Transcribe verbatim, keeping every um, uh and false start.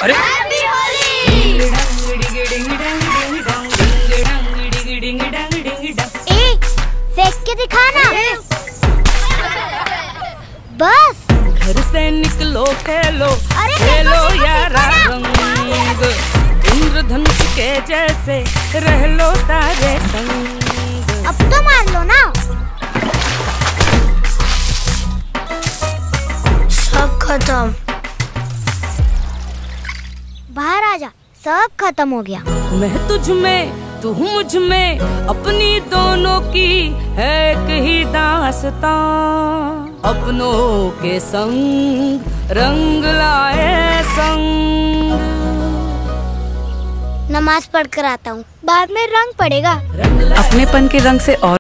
अरे ए, फेंक के दिखाना। बस घर से निकलो खेलो, अरे खेलो यारा रंग, इंद्रधनुष के जैसे रह लो सारे संग। अब तो मार लो ना। सब खत्म। बाहर आ जा, सब खत्म हो गया। मैं तुझ में तू मुझ में, अपनी दोनों की है एक ही दास्तां। अपनों के संग रंग लाए संग। नमाज पढ़ कर आता हूँ, बाद में रंग पड़ेगा। अपनेपन के रंग से और